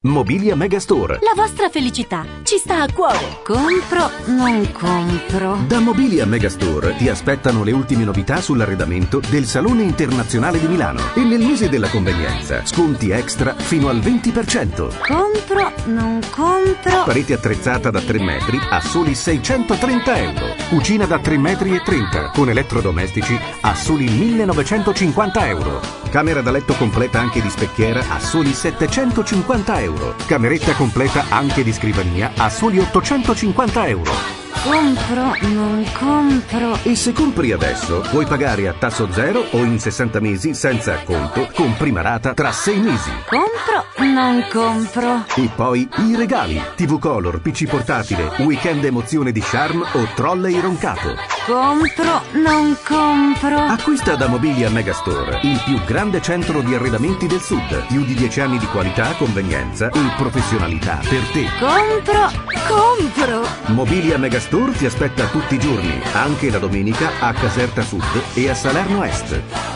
Mobilia Megastore. La vostra felicità ci sta a cuore. Compro, non compro. Da Mobilia Megastore ti aspettano le ultime novità sull'arredamento del Salone Internazionale di Milano. E nel mese della convenienza, sconti extra fino al 20%. Compro, non compro. Parete attrezzata da 3 metri a soli 630 euro. Cucina da 3 metri e 30 con elettrodomestici a soli 1950 euro. Camera da letto completa anche di specchiera a soli 750 euro. Cameretta completa anche di scrivania a soli 850 euro. Compro, non compro. E se compri adesso, puoi pagare a tasso zero o in 60 mesi senza acconto con prima rata tra 6 mesi. Compro, non compro. E poi i regali: TV Color, PC portatile, Weekend emozione di Charm o Trolley roncato. Compro, non compro. Acquista da Mobilia Megastore, il più grande centro di arredamenti del sud. Più di 10 anni di qualità, convenienza e professionalità per te. Compro. Mobilia Megastore ti aspetta tutti i giorni, anche la domenica a Caserta Sud e a Salerno Est.